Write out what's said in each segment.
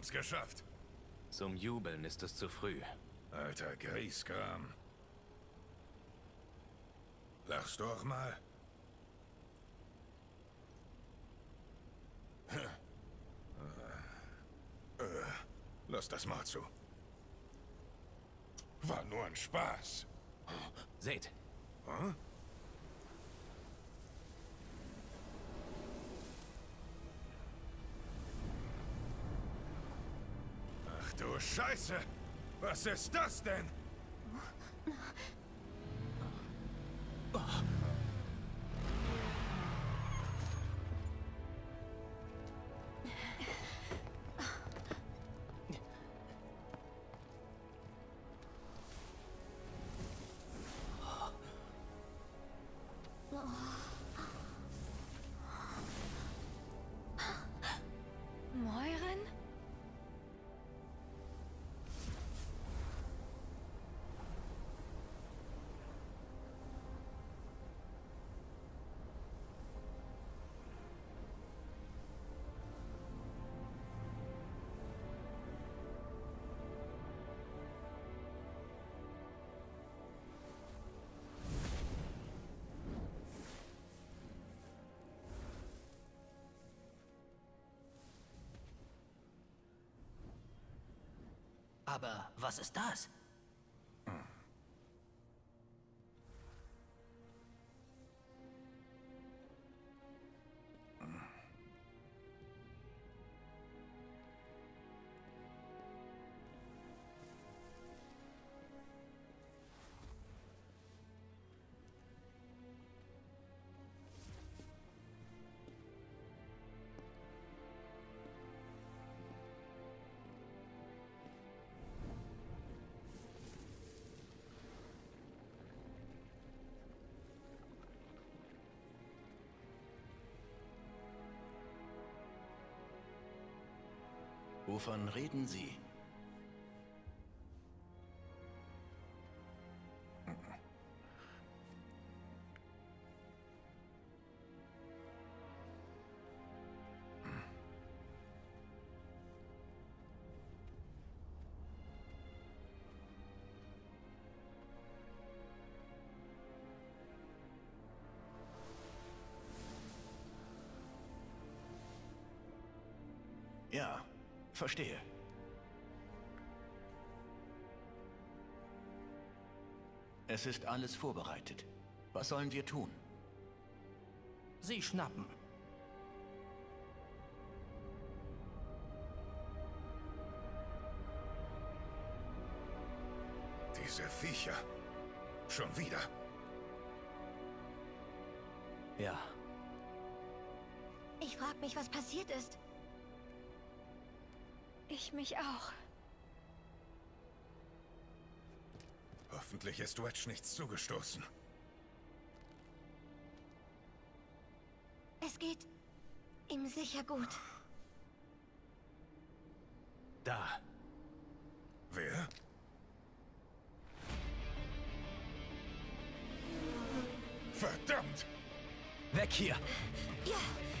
haben's geschafft. Zum Jubeln ist es zu früh. Alter Grieskram. Lachst du auch mal? Lass das mal zu. War nur ein Spaß. Seht. Hm? Ach du Scheiße! Was ist das denn? Moiren? Aber was ist das? Wovon reden Sie? Ja. Verstehe. Es ist alles vorbereitet. Was sollen wir tun? Sie schnappen. Diese Viecher. Schon wieder. Ja. Ich frag mich, was passiert ist. Ich mich auch. Hoffentlich ist Wedge nichts zugestoßen. Es geht ihm sicher gut. Da. Wer? Verdammt! Weg hier! Ja.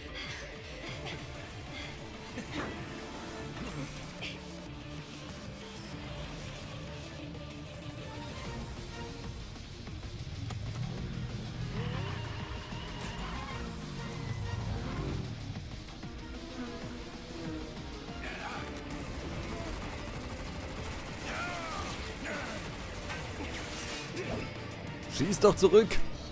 Schieß doch zurück!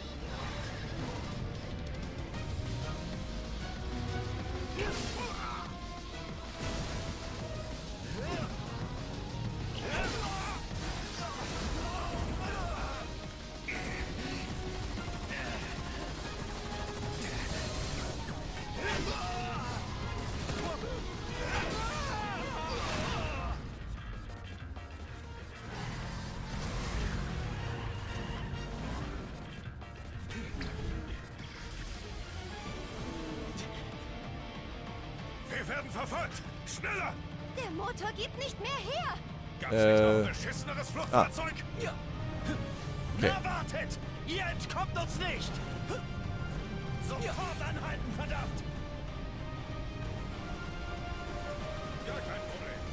Wir werden verfolgt! Schneller! Der Motor gibt nicht mehr her. Gab's nicht noch ein beschisseneres Fluchtfahrzeug? Ja. Okay. Na, wartet! Ihr entkommt uns nicht! Sofort anhalten, verdammt! Ja, kein Problem.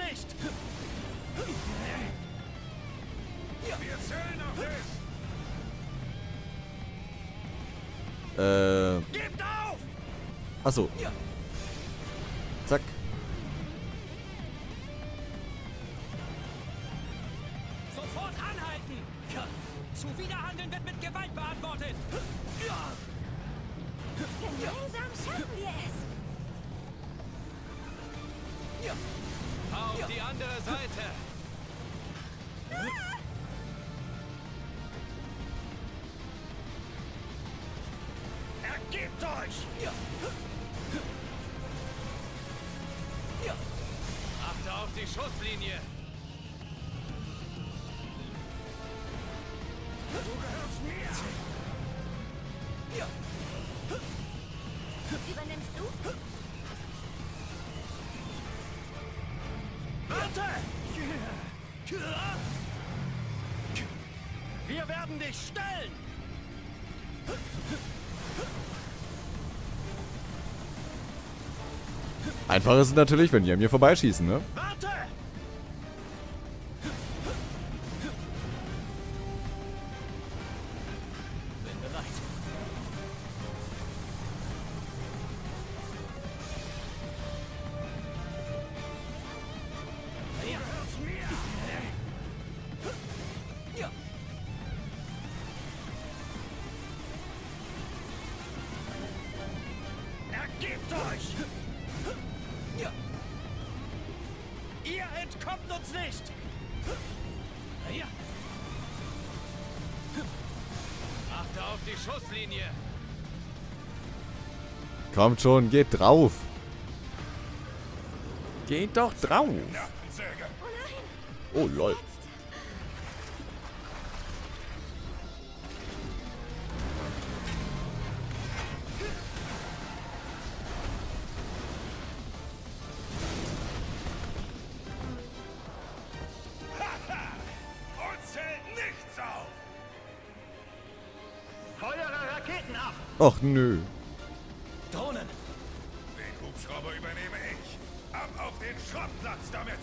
nicht! Wir zählen auf dich! Gebt auf! Achso. Zack. Sofort anhalten! Zuwiderhandeln wird mit Gewalt beantwortet! Gemeinsam schaffen wir es. Auf die andere Seite! Ergebt euch! Achte auf die Schusslinie! Du gehörst mir! Übernimmst du? Warte! Wir werden dich stellen! Einfach ist es natürlich, wenn die an mir vorbeischießen, ne? Warte! Bin bereit. Du gehörst mir! Ergebt euch! Ihr entkommt uns nicht! Achte auf die Schusslinie! Kommt schon, geht drauf. Geht doch drauf. Nervensäge! Oh nein. Oh, lol. Uns hält nichts auf! Feuere Raketen ab! Och, nö. Drohnen! Den Hubschrauber übernehme ich! Ab auf den Schrottplatz damit!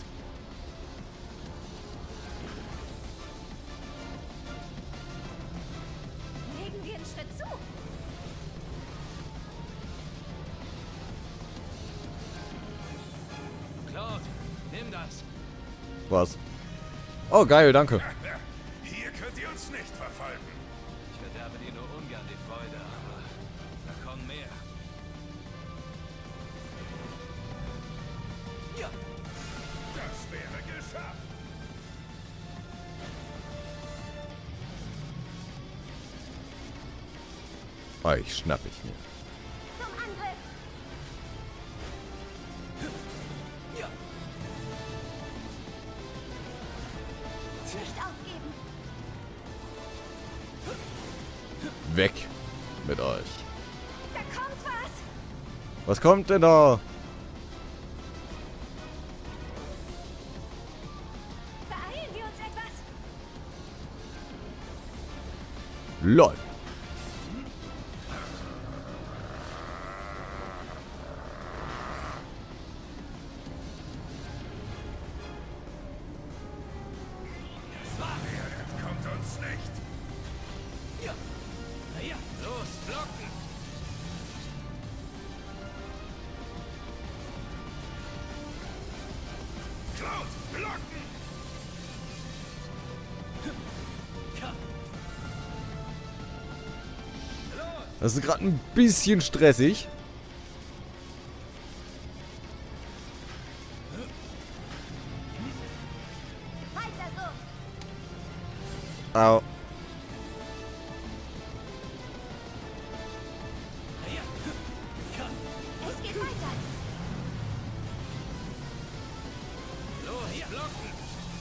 Legen wir einen Schritt zu. Claude, nimm das! Was? Oh, geil, danke. Hier könnt ihr uns nicht verfolgen! Ich verderbe dir nur ungern die Freude, aber da kommen mehr. Das wäre geschafft! Euch schnapp ich mir. Zum Angriff. Nicht aufgeben. Weg mit euch. Da kommt was. Was kommt denn da? Beeilen wir uns etwas. LOL. Er entkommt uns nicht! Los, blocken! Cloud, blocken! Das ist gerade ein bisschen stressig. Weiter so. Au. Es geht weiter. Los, blocken!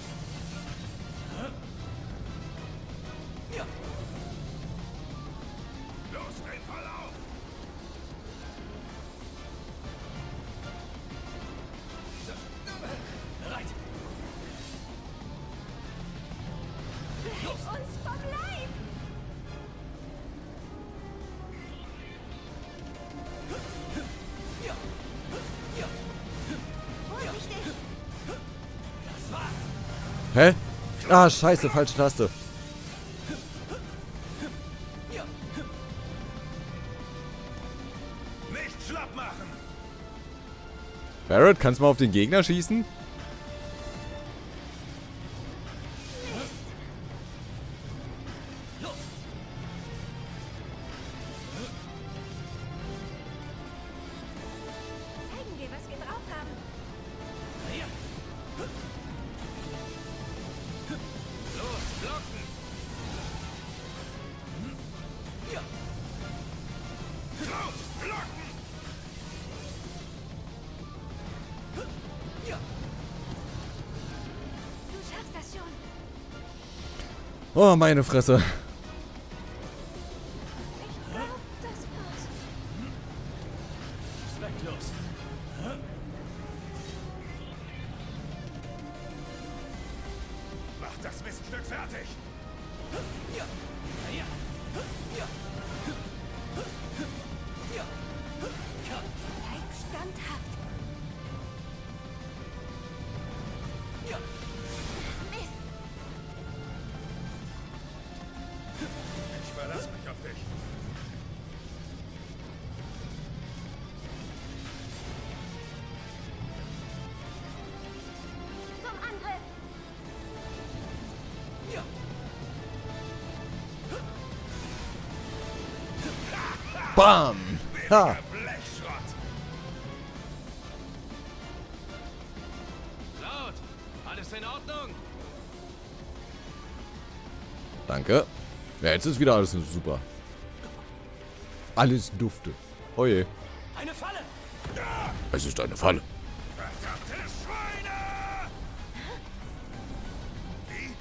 Los, den Fall auf! Bereit! Behält uns Hä? Ah, scheiße, falsche Taste. Nicht schlapp machen! Barret, kannst du mal auf den Gegner schießen? Zeigen wir, was wir drauf haben. Los, blocken! Drauf! Blocken! Du schaffst das schon. Oh, meine Fresse. Ich glaub, das war's. Zwecklos. Mach das Miststück fertig! Bleib standhaft. Mist. Ich verlass mich auf dich. Zum Angriff. Bam! Ha! Blechschrott! Cloud! Alles in Ordnung? Danke. Ja, jetzt ist wieder alles super. Alles dufte. Oh je. Eine Falle! Es ist eine Falle. Verdammte Schweine! Wie?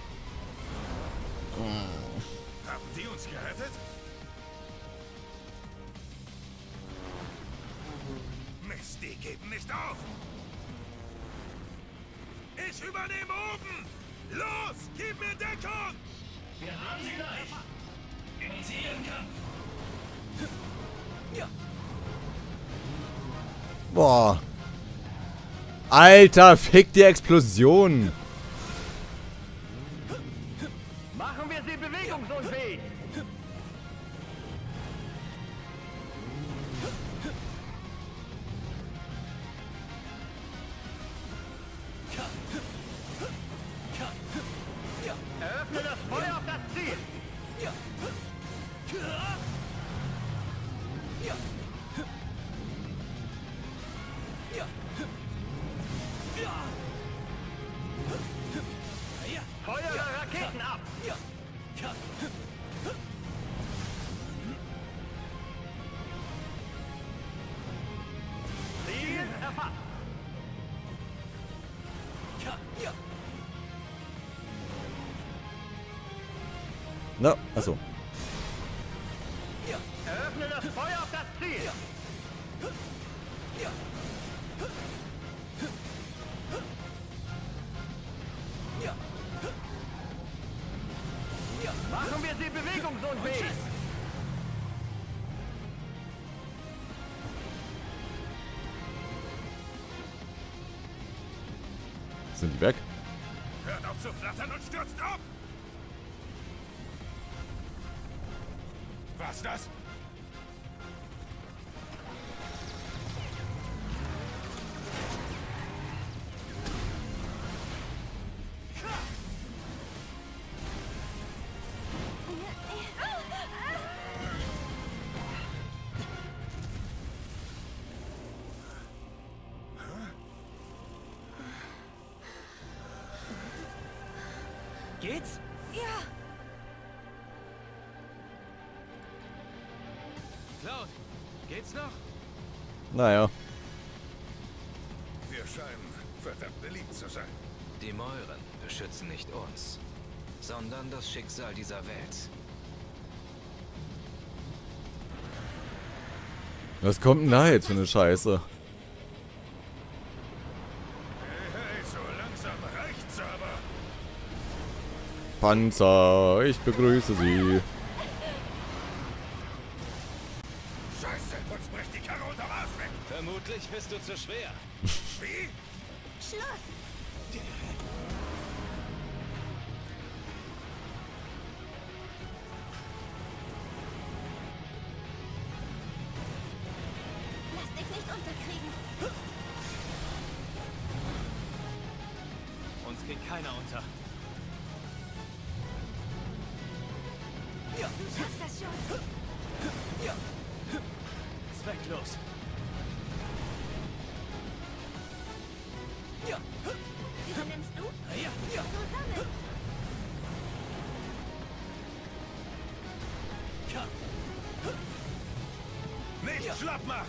Haben die uns gerettet? Mist, die geben nicht auf! Ich übernehme oben! Los, gib mir Deckung! Wir haben sie gleich! Initiieren Kampf! Boah. Alter, fick die Explosion. Machen wir sie bewegungsunfähig! Eröffne das Feuer auf das Ziel! Feuere Raketen ab! Ziel erfasst! Na, achso. Eröffne das Feuer auf das Ziel! Machen wir sie bewegungsunfähig! Sind die weg? Hört auf zu flattern und stürzt ab! Was das? Geht's? Ja, Cloud, geht's noch? Naja. Wir scheinen verdammt beliebt zu sein. Die Mäuren beschützen nicht uns, sondern das Schicksal dieser Welt. Was kommt denn da jetzt für eine Scheiße? Hey, so langsam reicht's aber. Panzer, ich begrüße Sie. Scheiße, uns bricht die Karre unterm Arsch weg. Vermutlich bist du zu schwer. Wie? Schluss. keiner unter. Du schaffst das schon. Zwecklos. Übernimmst du? Zusammen. Nicht schlapp machen!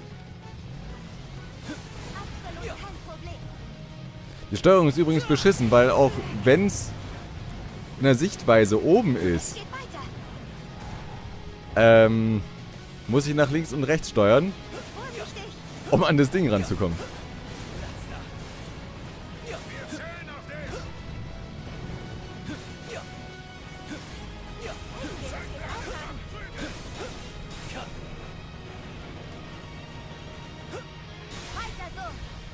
Absolut kein Problem. Die Steuerung ist übrigens beschissen, weil auch wenn es in der Sichtweise oben ist, Geht weiter. muss ich nach links und rechts steuern, Vorsichtig. um an das Ding ranzukommen. Wir zählen auf dich! Weiter so.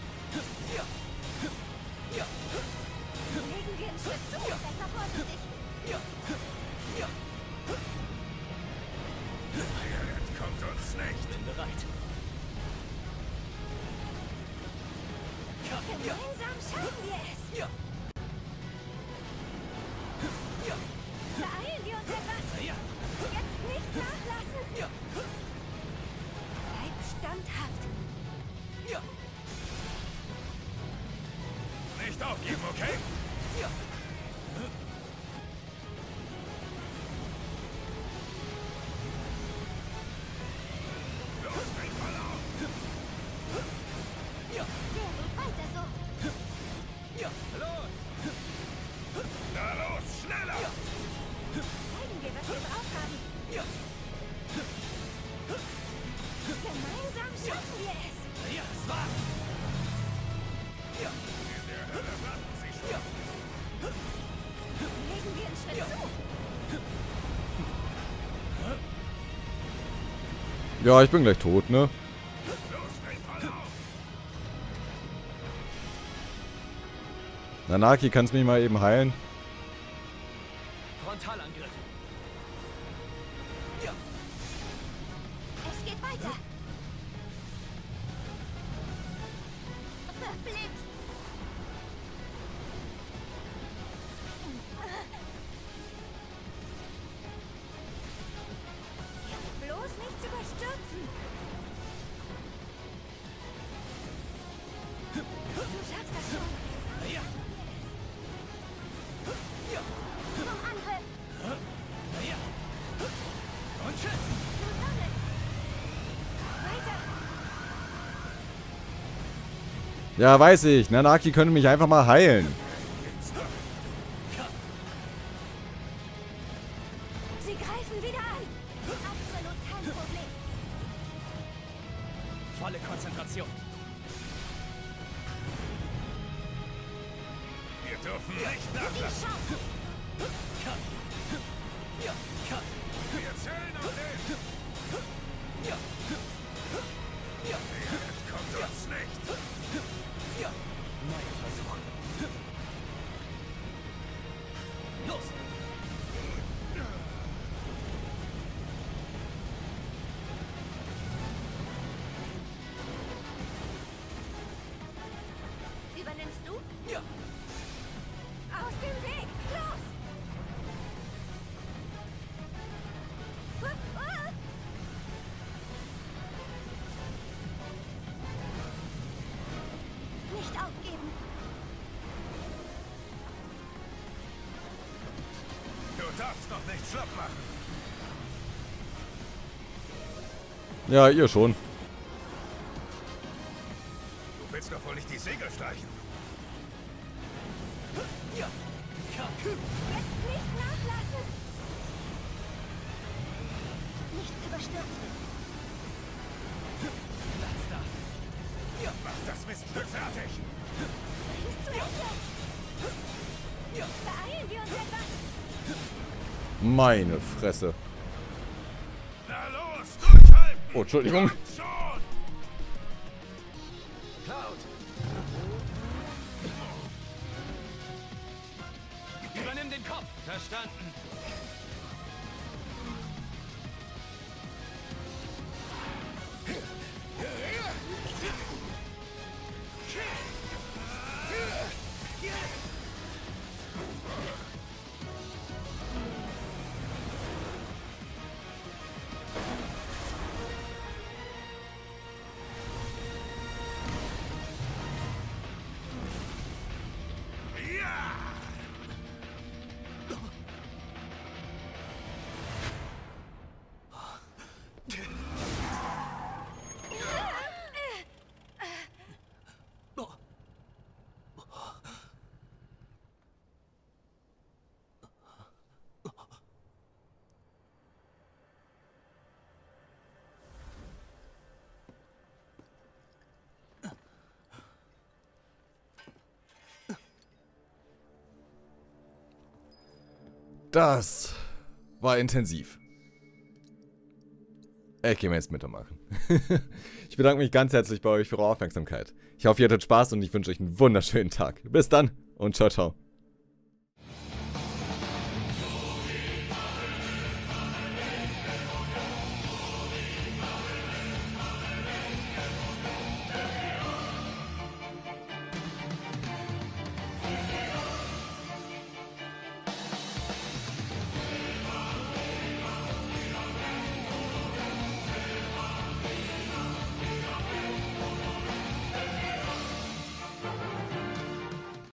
Legen wir einen Schritt zu. Besser vorsichtig. Er entkommt uns nicht! Bin bereit. Gemeinsam schaffen wir es. Beeilen wir uns etwas. Jetzt nicht nachlassen. Bleib standhaft. Nicht aufgeben, okay? Los, bring voll auf! Sehr gut. Weiter so. Na los, schneller! Zeigen wir, was wir drauf haben. Gemeinsam schaffen wir es. In der Hölle warten sie schon! Legen wir einen Schritt zu. Ja, ich bin gleich tot, ne? Los, bring voll auf! Nanaki, kannst mich mal eben heilen? Frontalangriff. Es geht weiter. Verflixt. Jetzt bloß nichts überstürzen. Du schaffst das schon. Zum Angriff. Und tschüss. Zusammen. Weiter. Ja, weiß ich. Nanaki könnte mich einfach mal heilen. Sie greifen wieder an. Absolut kein Problem. Volle Konzentration. Wir dürfen nicht Die nachlassen! Chance. Wir zählen auf dich! Er entkommt uns nicht! Neuer Versuch. Los. Übernimmst du? Aus dem Weg. Los. Nicht aufgeben. Du darfst noch nicht schlapp machen! Ja, ihr schon. Du willst doch wohl nicht die Segel streichen? Jetzt nicht nachlassen. Nichts überstürzen. Platz da. Mach das Miststück fertig! Bring's zu Ende. Beeilen wir uns etwas. Meine Fresse. Na los, durchhalten! Oh, Entschuldigung. Schon! Cloud. Übernimm den Kopf. Verstanden. Das war intensiv. Ich gehe mal jetzt mitmachen. Ich bedanke mich ganz herzlich bei euch für eure Aufmerksamkeit. Ich hoffe, ihr hattet Spaß und ich wünsche euch einen wunderschönen Tag. Bis dann und ciao, ciao.